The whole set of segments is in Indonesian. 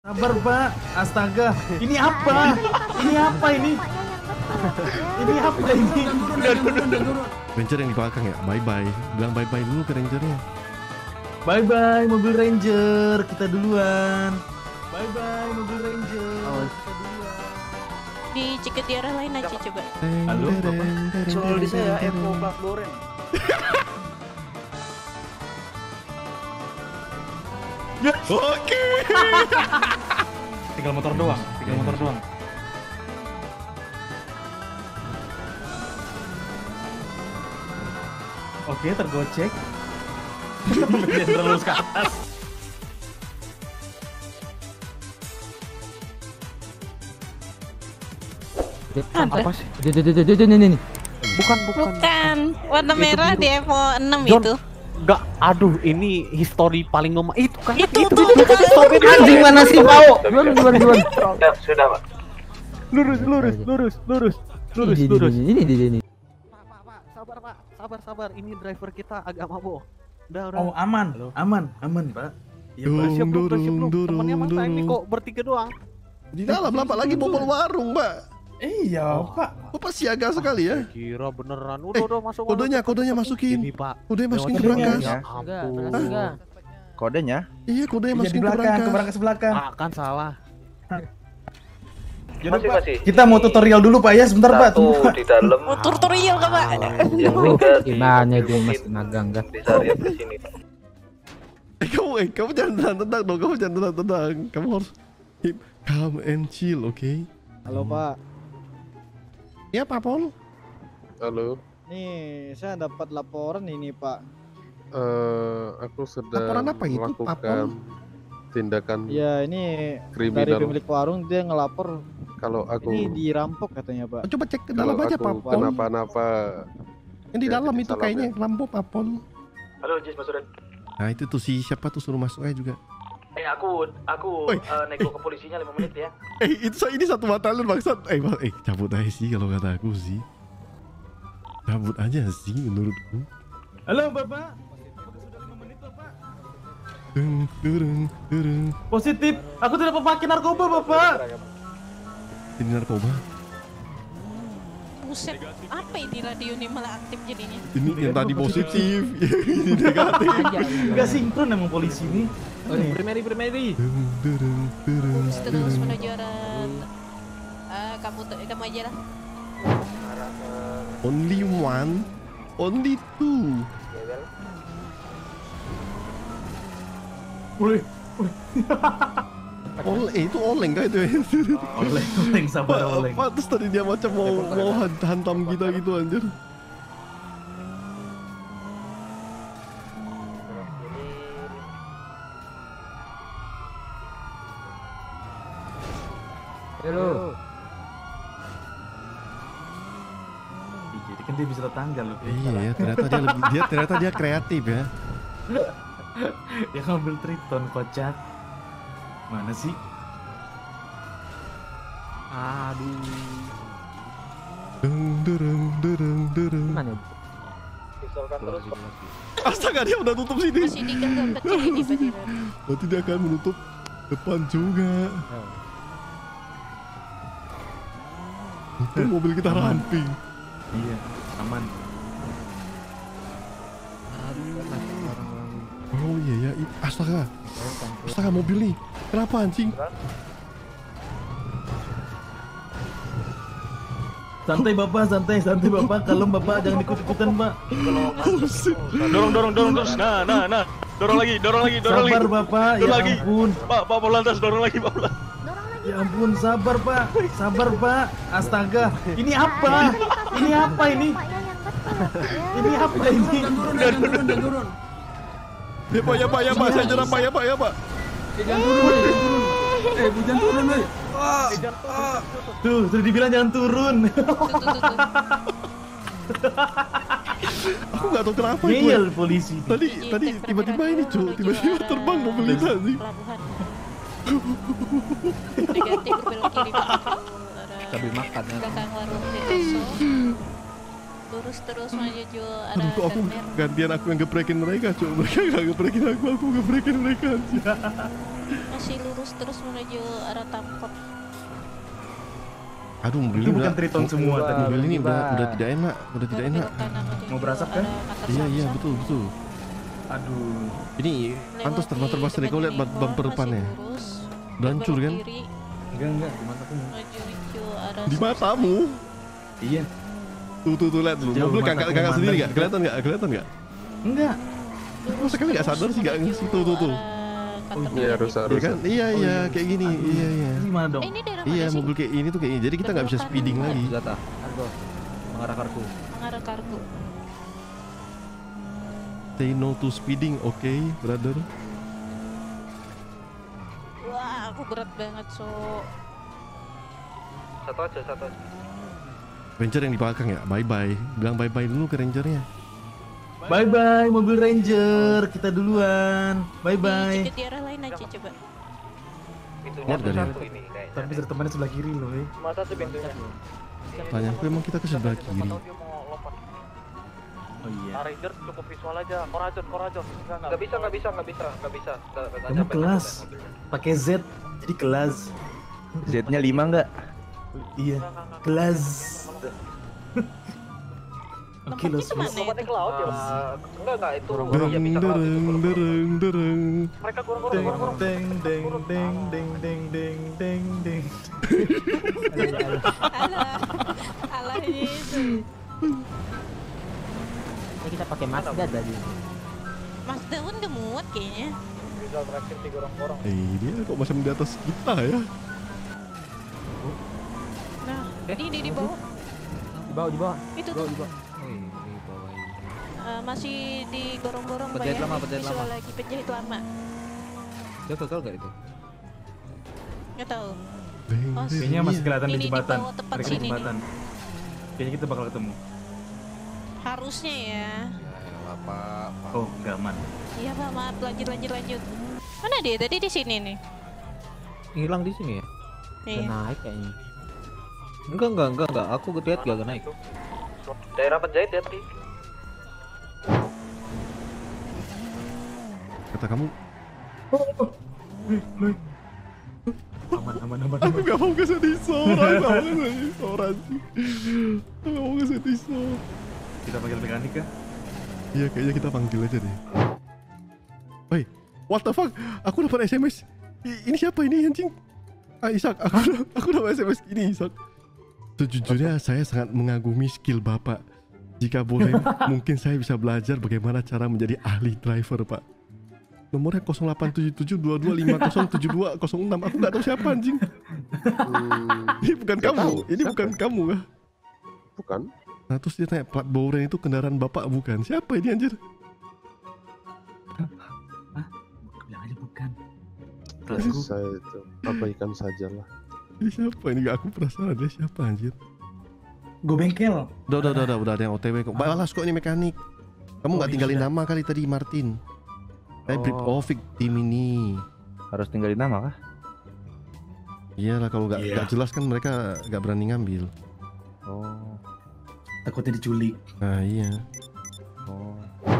Sabar Pak, astaga. Ini apa? Ini apa ini? Ini apa ini? Ranger yang di belakang ya, bye-bye. Bilang bye-bye dulu ke Rangernya. Bye-bye mobil Ranger, kita duluan. Bye-bye mobil Ranger, kita duluan. Di Ciket di arah lain aja coba. Halo, Bapak. Soal di saya Evo Plat Loren. Oke. Tinggal motor doang, Oke, tergocek. Terus ke atas. Apa sih? Ini. Bukan. Warna merah di Evo 6 John. itu. Enggak, aduh ini history paling ngomong itu kan. Itu tuh. Anjing mana sih Pao? Gimana? Sudah, Pak. Lurus. Ini. Pak, sabar. Ini driver kita agak mabok. Udah. Oh, aman, Pak. Iya, Pak. Siap belum? Temennya masa ini kok bertiga doang. Di dalam Bapak lagi bobol warung, Mbak. Iya, Pak. Bapak siaga sekali ya. Kira beneran. Udah masuk. Kodenya masukin. Ini, Pak. Kodenya masukin ke Lewat brankas. ya Enggak, ampun. enggak. Kodenya? Iya, kodenya Iya, di masukin ke belakang, ke brankas. belakang. Ah, kan salah. Masih. Kita mau tutorial dulu Pak ya, sebentar Pak. Tunggu Pak. Di dalam. Oh, tutorial Kak, Pak. Yang tiga di Gimana itu Mas Nagang enggak? bisa lihat di sini. Kamu jangan tenang dong. Kamu jangan tenang. Kamu harus keep calm and chill, oke? Halo Pak, Ya, Pak Pol. Halo, nih saya dapat laporan ini Pak. aku sedang Laporan apa itu, melakukan tindakan Ya ini dari kriminal. pemilik warung dia ngelapor Kalau aku ini dirampok katanya Pak. Coba cek ke kalau dalam aja, aku Pak Pol. kenapa-napa, Yang di ya, dalam jadi itu salam kayaknya ya. yang lampu, Pak Pol. Halo, Jis Mas Uren. Nah, itu tuh si siapa tuh suruh masuk aja juga. Aku Oi. nego ke polisinya 5 menit ya. Ini satu batalyon bangsat. Cabut aja sih kalau kata aku sih. Cabut aja sih menurutku. Halo Bapak. Sudah 5 menit Bapak. Durung. Positif. Aku tidak memakai narkoba Bapak. Ini narkoba. Buset. Apa ini radio ini malah aktif jadinya? Ini yang tadi positif, ini negatif. Enggak sinkron emang polisi ini. Primary. Terus menuju arah kamu aja lah. Only one, only two. Woi, Itu oleng kah itu? oleng sabar oleng. Apa terus tadi dia macam mau hantam kita gitu anjir. Halo. Jadi kan dia bisa tetangga loh. Iya ya, ternyata dia kreatif ya. Dia ngambil triton kocak. Mana sih? Aduh. Durung. Gimana? Terus Astaga, dia udah tutup sini. Masih diganggu kecil ini badiran. Berarti dia akan menutup depan juga. Itu mobil kita ramping. Iya, aman. Oh iya ya, astaga mobil nih. Kenapa anjing? Santai Bapak, kalem Bapak, jangan ikut-ikutan Pak. dorong terus. Nah. Dorong lagi. Sabar Bapak, ya lagi. ampun. Pak Polantas dorong lagi, Pak. Ya ampun, sabar Pak. Astaga, ini apa? Ini apa ini? Ini apa ini? Turun. Ya Pak, saya jerah Pak. Jangan turun. Jangan turun, woi. Tuh, sudah dibilang jangan turun. Aku nggak tahu kenapa Ngeyel gue. polisi. Tadi tiba-tiba ini tiba-tiba terbang mobil kita sih. Negatif, ke belok kiri, belok ke arah Cabai makan ya. belakang warung Detoso. Lurus terus maju arah Aduh, kok aku Darmer. gantian aku yang geprekin mereka, cuy. Mereka gak geprekin aku geprekin mereka anjir. Masih lurus terus menuju arah Tamkot. Aduh, mobil Itu ini bukan udah- Triton semua tadi. mobil ini udah tidak enak, tidak enak. Belok kanan menuju Mau berasap kan? arah Kantor Iya, Samsat. betul. Aduh. Ini pantas terbang sendiri, kau lihat bumper depannya. Udah hancur kan? Enggak, di mataku. Menuju arah Di Samsat. matamu. Iya. Tuh lihat dulu. Jauh Mobil mataku kakak memandang sendiri gak? juga. Kelihatan gak? Enggak. Masa kalian gak sadar sih, gak ngerti tuh. Iya, harus Iya kan? Iya, kayak gini. Iya. Gimana dong? Ini daerah Iya, mana sih? mobil kayak ini tuh kayak gini. Jadi kita nggak bisa speeding lagi. Senjata. Argo. Mengarah kartu. Mengarah kargo. Say no to speeding, oke, brother. Wah, aku berat banget, so. Satu aja. Ranger yang di belakang ya, bye-bye. Bilang bye-bye dulu ke rangernya. Bye mobil Ranger, kita duluan. Bye. Dikit di arah lain aja coba. Pintunya Keluar dari satu ini kayaknya. Tapi temannya sebelah kiri loh, Cuma satu pintunya. Tanya aku emang kita ke sebelah kiri. Siapa tahu dia mau lompat. Oh iya. Ranger cukup visual aja. Korajon. Enggak bisa. Kamu kelas. Pakai Z, jadi kelas. Z-nya 5 enggak? Iya, kelas. Oke, Tempatnya los. kemana Lompatnya itu? ke laut ya? Enggak itu. Dereng, Iya, bisa ke laut itu. dereng. Mereka kurang. Deng. Alah itu. Ini kita pakai Mazda tadi. Mas Daun udah muat kayaknya. Bisa terakhir 3 gorong-gorong. Dia kok masih di atas kita ya? Nah, ini di bawah. Di bawah. Itu tuh. Masih di gorong-gorong Penjahit bayar lama, penjahit visual lama. lagi penjahit lama. Dia total enggak itu? Nggak tahu. Deng, Oh, deng. Kayaknya masih kelihatan Ini di di jembatan. bawah tepat Mereka di sini jembatan. Kayaknya kita bakal ketemu. Harusnya ya. Oh, enggak aman. Iya Pak, maaf. Lanjut. Mana dia? Tadi di sini nih. Hilang di sini ya? Udah Iya. naik kayaknya. Enggak. Aku lihat gak naik. Daerah penjahit ya tadi. Kata kamu, Aman. aku gak mau ke Setisor, Aku gak mau ke Setisor. Kita panggil mekanik kah? Iya, kayaknya kita panggil aja deh. Woi, what the fuck? Aku dapat SMS. Ini siapa ini anjing? Isak, aku dapat SMS ini, Isak. Sejujurnya saya sangat mengagumi skill Bapak. Jika boleh, mungkin saya bisa belajar bagaimana cara menjadi ahli driver, Pak. Nomornya 087722507206. Aku nggak tahu siapa anjing. Ini bukan kamu. Ini bukan kamu kah? Bukan. Nah terus dia tanya plat bawren itu kendaraan bapak bukan? Siapa ini anjir? Bilang aja bukan. Saya itu abaikan sajalah. Ini siapa ini? Gak aku penasaran dia siapa anjir. Gue bengkel. Udah ada yang OTW kok. Balas kok ini mekanik. Kamu nggak iya, tinggalin sudah. nama kali tadi Martin. Oh. Victim ini. Harus tinggalin nama kah? Iyalah kalau nggak Iya. jelas kan mereka nggak berani ngambil. Oh. Takutnya diculik. Nah iya. Oh.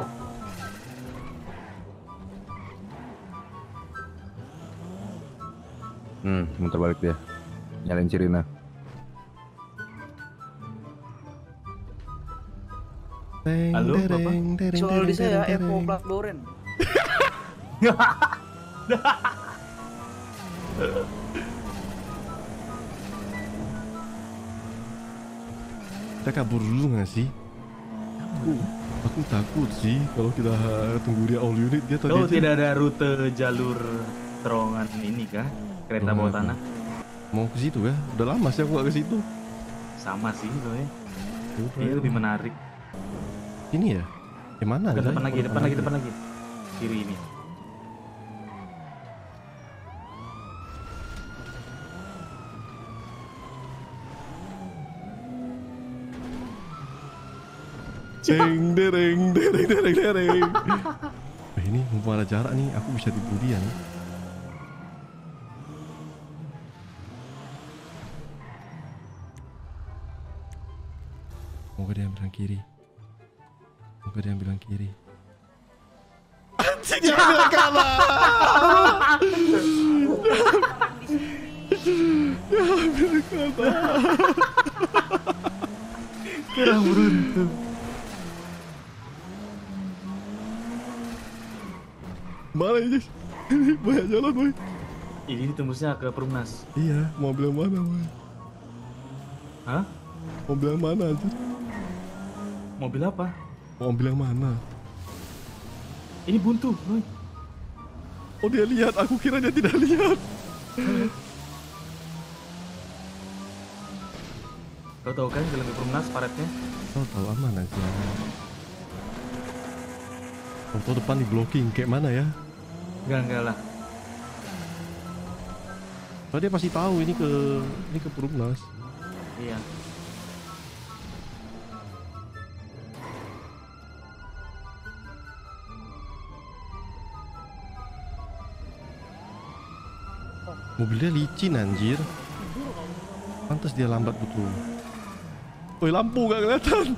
Muter balik dia. Nyalain sirine. Halo, Bapak? Soal di saya Evo plat boren. Kita kabur dulu nggak sih? Aku takut sih kalau kita tunggu dia all unit dia tadi. Oh, aja tidak ada rute jalur terowongan ini kah? Kereta bawah tanah? mau ke situ ya? Udah lama sih aku nggak ke situ. Sama sih soalnya. Ini lebih menarik. Ini ya? Gimana? Ke depan lagi. Kiri ini. Dereng. Ini mumpung ada jarak nih, aku bisa dibunuh dia nih. Semoga dia bilang kiri. Semoga dia bilang kiri. Anjing, dia bilang kanan. Ya bilang kanan. Kurang beruntung. Mana ini? Banyak jalan, boy. Ini tembusnya ke Perumnas. Iya, mobil yang mana, boy? Hah? Mobil yang mana, anjir? Mobil apa? Mobil yang mana? Ini buntu, Roy. Oh, dia lihat. Aku kira dia tidak lihat. Kau tahu kan jalan ke Perumnas paretnya? Tahu aman aja. Contoh depan di blocking kayak mana ya? Enggak lah. Oh, dia pasti tahu ini ke Perumnas. Iya. Mobilnya licin anjir. Pantas dia lambat betul. Woi, lampu gak kelihatan.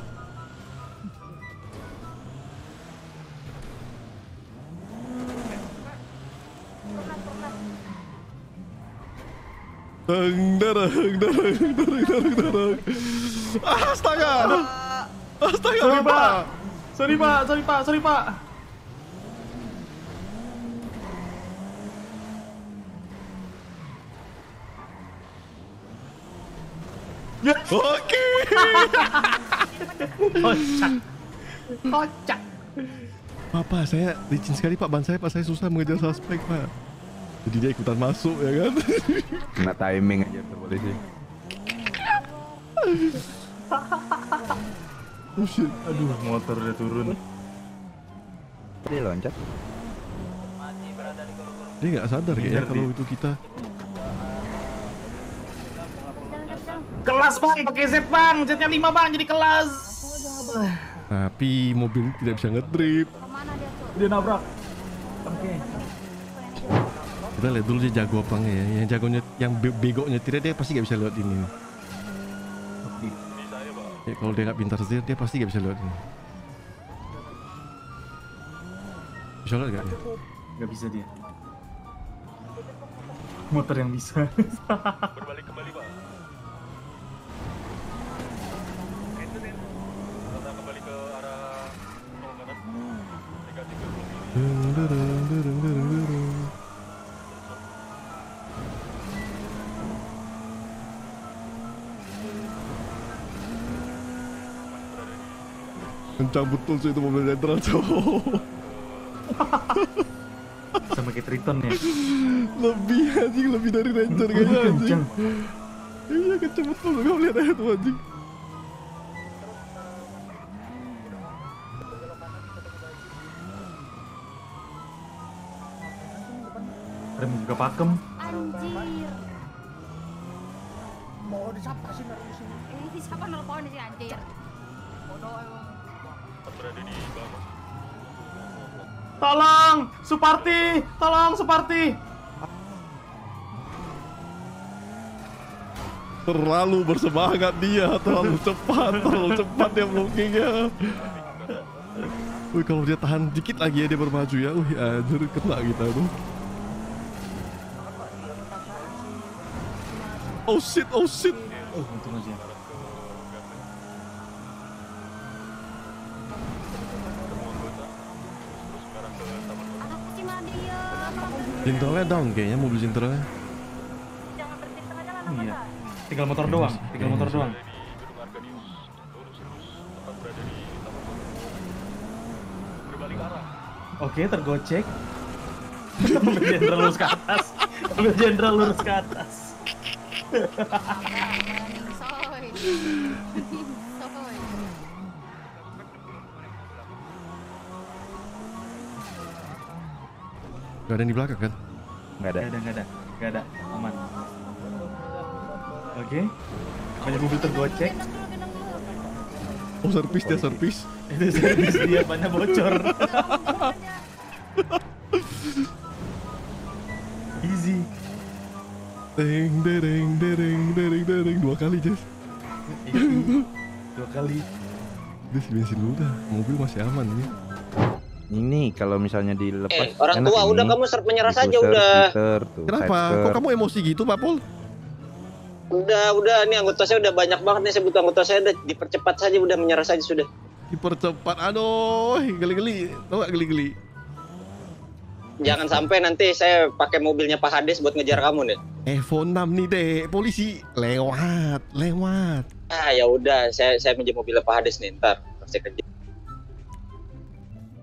Dereng. Astaga. Astaga, Sorry, Pak. Sorry, Pak. Ya, Oke. kocak. Pak, saya licin sekali Pak, ban saya Pak, saya susah mengejar suspek Pak. Jadi dia ikutan masuk ya kan? Kena timing aja tuh polisi. Oh shit. Aduh, motor udah turun. Dia loncat. Dia nggak sadar kayaknya kalau itu kita. Kelas bang, pakai Z bang, Z-nya 5 bang, jadi kelas. Tapi mobil tidak bisa ngedrip. Dia nabrak. Oke. Kita lihat dulu dia jago apa enggak ya. Yang jagonya, yang bego nyetirnya dia pasti nggak bisa lewat ini. Ya, kalau dia nggak pintar setir, dia pasti nggak bisa lewat ini. Bisa lewat nggak ya? Nggak bisa dia. Motor yang bisa. Berbalik kembali, Pak. Kita kembali ke arah tol kanan. Negatif ke Kencang betul sih itu mobil Jenderal cowok. Sama kayak Triton ya. Lebih anjing, lebih dari Ranger kayaknya anjing. Kencang. Iya kencang betul, gak lihat aja tuh anjing. Rem juga pakem. Anjir. Mau disapa sih dari sini? Ini siapa nelpon sih anjir? Bodoh emang. berada di bawah. Tolong, Suparti, tolong Suparti. Terlalu bersemangat dia, terlalu cepat dia blockingnya. Wih, kalau dia tahan dikit lagi ya dia bermaju ya. Wih, anjir kena kita tuh. Oh shit, oh shit. Oh, untung aja. Apa sih Madia? Jenderalnya down kayaknya, mobil jenderalnya. Jangan berhenti tengah jalan apa Iya. dah? Tinggal motor doang, tinggal motor doang. Oke, tergocek. Mobil jenderal lurus ke atas. Mobil jenderal lurus ke atas. Soy. Soy. Gak ada yang di belakang kan? Nggak ada. Gak ada, aman. Oke. Banyak mobil tergocek. Oh servis dia, servis. Itu servis dia banyak bocor. Easy. Deng dereng dereng dereng dereng 2 kali Jess. 2 kali. Udah si bensin dulu dah, mobil masih aman ini. Ini kalau misalnya dilepas. Orang enak tua ini. udah kamu start menyerah saja Diputer, udah. puter, tuh, Kenapa? sidecar. Kok kamu emosi gitu Pak Pol? Udah nih anggota saya udah banyak banget nih, saya butuh anggota saya udah dipercepat saja, udah menyerah saja sudah. Dipercepat, aduh, geli-geli, tau gak geli-geli? Jangan sampai nanti saya pakai mobilnya Pak Hades buat ngejar kamu nih. Evo 6 nih deh, polisi lewat. Ah ya udah, saya minjem mobilnya Pak Hades nih, ntar saya kejar.